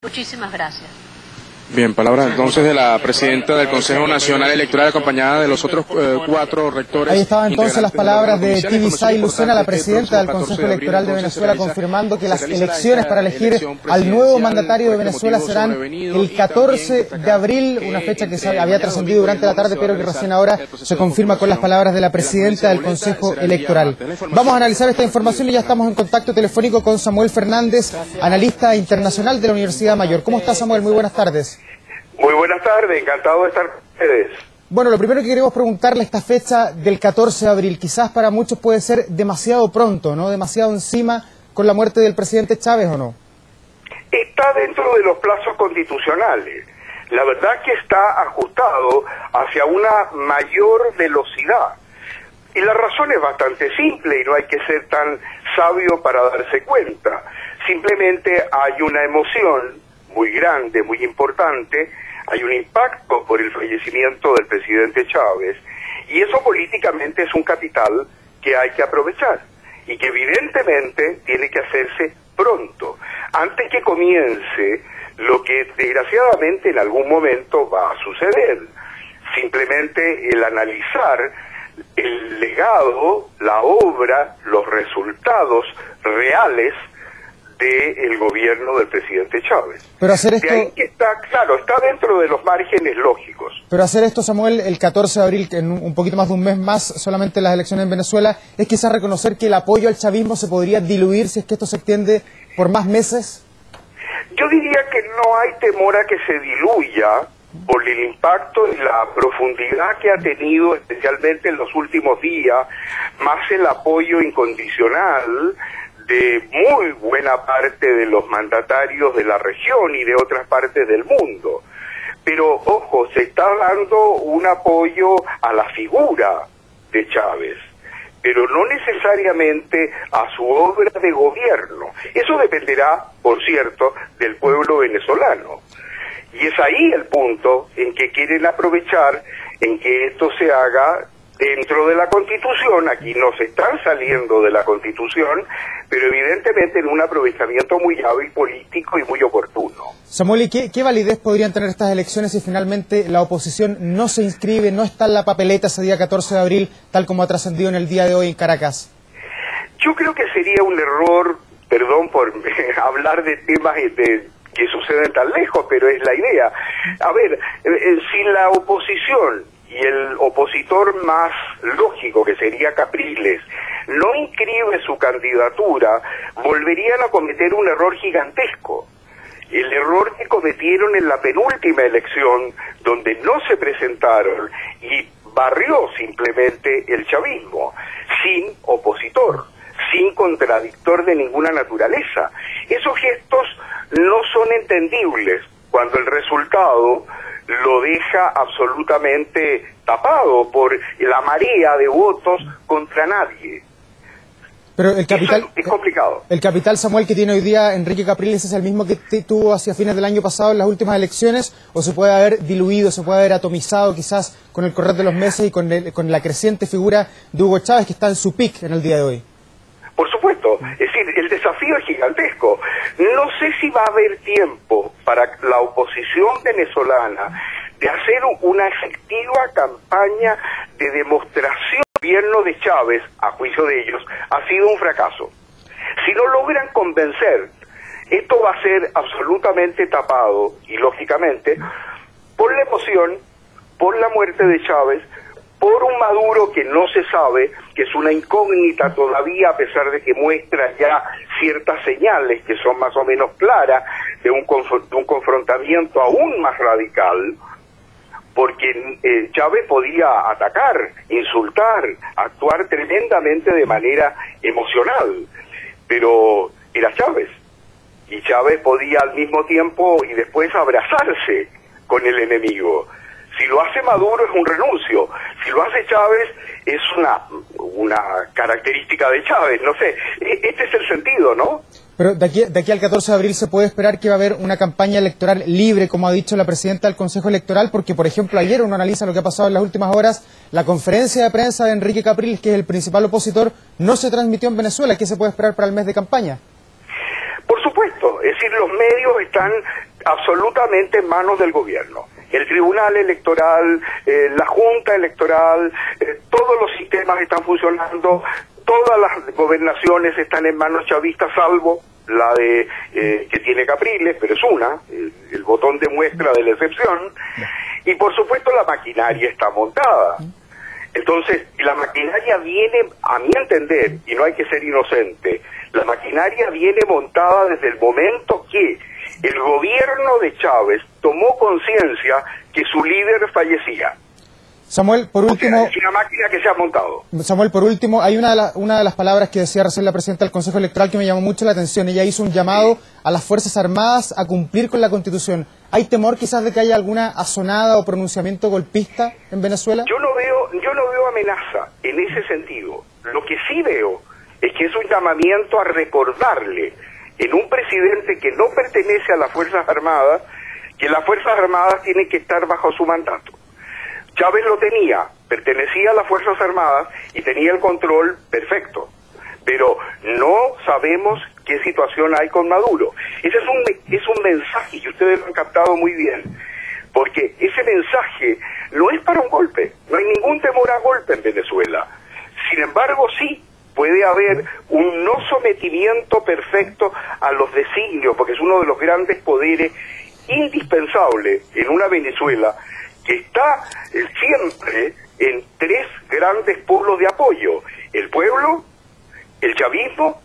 Muchísimas gracias. Bien, palabra entonces de la presidenta del Consejo Nacional Electoral, acompañada de los otros 4 rectores. Ahí estaban entonces las palabras de Tibisay Lucena, la presidenta del Consejo Electoral de Venezuela, confirmando que las elecciones para elegir al nuevo mandatario de Venezuela serán el 14 de abril, una fecha que se había trascendido durante la tarde, pero que recién ahora se confirma con las palabras de la presidenta del Consejo Electoral. Vamos a analizar esta información y ya estamos en contacto telefónico con Samuel Fernández, analista internacional de la Universidad Mayor. ¿Cómo está, Samuel? Muy buenas tardes. Muy buenas tardes, encantado de estar con ustedes. Bueno, lo primero que queremos preguntarle, esta fecha del 14 de abril, quizás para muchos puede ser demasiado pronto, ¿no? Demasiado encima con la muerte del presidente Chávez, ¿o no? Está dentro de los plazos constitucionales. La verdad que está ajustado hacia una mayor velocidad. Y la razón es bastante simple y no hay que ser tan sabio para darse cuenta. Simplemente hay una emoción muy grande, muy importante, hay un impacto por el fallecimiento del presidente Chávez, y eso políticamente es un capital que hay que aprovechar, y que evidentemente tiene que hacerse pronto, antes que comience lo que desgraciadamente en algún momento va a suceder. Simplemente el analizar el legado, la obra, los resultados reales del gobierno del presidente Chávez. Pero hacer esto... De ahí que está, claro, está dentro de los márgenes lógicos. Pero hacer esto, Samuel, el 14 de abril, en un poquito más de un mes más, solamente las elecciones en Venezuela, es quizás reconocer que el apoyo al chavismo se podría diluir si es que esto se extiende por más meses. Yo diría que no hay temor a que se diluya por el impacto y la profundidad que ha tenido, especialmente en los últimos días, más el apoyo incondicional de muy buena parte de los mandatarios de la región y de otras partes del mundo. Pero, ojo, se está dando un apoyo a la figura de Chávez, pero no necesariamente a su obra de gobierno. Eso dependerá, por cierto, del pueblo venezolano. Y es ahí el punto en que quieren aprovechar en que esto se haga dentro de la Constitución. Aquí no se están saliendo de la Constitución, pero evidentemente en un aprovechamiento muy hábil político y muy oportuno. Samuel, ¿y qué validez podrían tener estas elecciones si finalmente la oposición no se inscribe, no está en la papeleta ese día 14 de abril, tal como ha trascendido en el día de hoy en Caracas? Yo creo que sería un error, perdón por hablar de temas que suceden tan lejos, pero es la idea. A ver, si la oposición y el opositor más lógico, que sería Capriles, no inscribe su candidatura, volverían a cometer un error gigantesco. El error que cometieron en la penúltima elección, donde no se presentaron y barrió simplemente el chavismo, sin opositor, sin contradictor de ninguna naturaleza. Esos gestos no son entendibles cuando el resultado lo deja absolutamente tapado por la marea de votos contra nadie. Pero el capital, eso es complicado. El capital, Samuel, que tiene hoy día Enrique Capriles, ¿es el mismo que tuvo hacia fines del año pasado en las últimas elecciones? ¿O se puede haber diluido, se puede haber atomizado quizás con el correr de los meses y con la creciente figura de Hugo Chávez, que está en su pic en el día de hoy? Por supuesto, es decir, el desafío es gigantesco. No sé si va a haber tiempo para la oposición venezolana de hacer una efectiva campaña de demostración. El gobierno de Chávez, a juicio de ellos, ha sido un fracaso. Si no logran convencer, esto va a ser absolutamente tapado, y lógicamente, por la emoción, por la muerte de Chávez, por un Maduro que no se sabe, que es una incógnita todavía, a pesar de que muestra ya ciertas señales que son más o menos claras de un confrontamiento aún más radical, porque Chávez podía atacar, insultar, actuar tremendamente de manera emocional, pero era Chávez, y Chávez podía al mismo tiempo y después abrazarse con el enemigo. Si lo hace Maduro es un renuncio, si lo hace Chávez es una característica de Chávez, no sé, este es el sentido, ¿no? Pero de aquí al 14 de abril se puede esperar que va a haber una campaña electoral libre, como ha dicho la presidenta del Consejo Electoral, porque, por ejemplo, ayer uno analiza lo que ha pasado en las últimas horas, la conferencia de prensa de Enrique Capriles, que es el principal opositor, no se transmitió en Venezuela. ¿Qué se puede esperar para el mes de campaña? Por supuesto, es decir, los medios están absolutamente en manos del gobierno. El Tribunal Electoral, la Junta Electoral, todos los sistemas están funcionando, todas las gobernaciones están en manos chavistas, salvo la de que tiene Capriles, pero es el botón de muestra de la excepción, y por supuesto la maquinaria está montada. Entonces, la maquinaria viene, a mi entender, y no hay que ser inocente, la maquinaria viene montada desde el momento que el gobierno de Chávez tomó conciencia que su líder fallecía. Samuel, por último... Es una máquina que se ha montado. Samuel, por último, hay una de las palabras que decía recién la presidenta del Consejo Electoral que me llamó mucho la atención. Ella hizo un llamado a las Fuerzas Armadas a cumplir con la Constitución. ¿Hay temor quizás de que haya alguna azonada o pronunciamiento golpista en Venezuela? Yo no veo amenaza en ese sentido. Lo que sí veo es que es un llamamiento a recordarle en un presidente que no pertenece a las Fuerzas Armadas, que las Fuerzas Armadas tienen que estar bajo su mandato. Chávez lo tenía, pertenecía a las Fuerzas Armadas y tenía el control perfecto, pero no sabemos qué situación hay con Maduro. Ese es un mensaje, y ustedes lo han captado muy bien, porque ese mensaje no es para un golpe, no hay ningún temor a golpe en Venezuela. Sin embargo, sí puede haber un no sometimiento perfecto a los designios, porque es uno de los grandes poderes indispensables en una Venezuela que está siempre en tres grandes polos de apoyo: el pueblo, el chavismo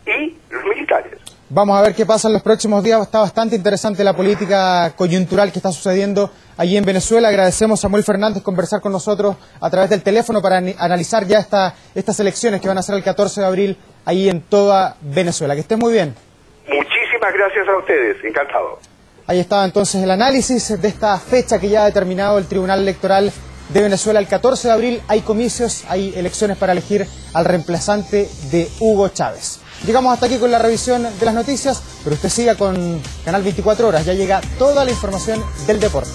y los militares. Vamos a ver qué pasa en los próximos días. Está bastante interesante la política coyuntural que está sucediendo allí en Venezuela. Agradecemos a Samuel Fernández conversar con nosotros a través del teléfono para analizar ya estas elecciones que van a ser el 14 de abril ahí en toda Venezuela. Que estén muy bien. Muchísimas gracias a ustedes, encantado. Ahí estaba entonces el análisis de esta fecha que ya ha determinado el Tribunal Electoral de Venezuela. El 14 de abril hay comicios, hay elecciones para elegir al reemplazante de Hugo Chávez. Llegamos hasta aquí con la revisión de las noticias, pero usted siga con Canal 24 Horas, ya llega toda la información del deporte.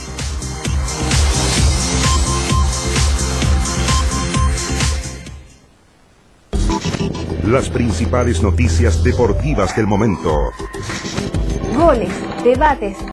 Las principales noticias deportivas del momento. Goles, debates,